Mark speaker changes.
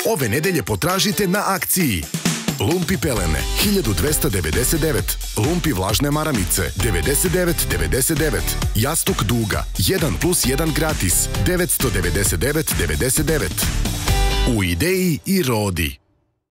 Speaker 1: Ove nedelje potražite na akciji. Lumpi pelene 1299, lumpi vlažne maramice 99,99, jastuk duga 1+1 gratis 999,99. U Ideji i Rodi.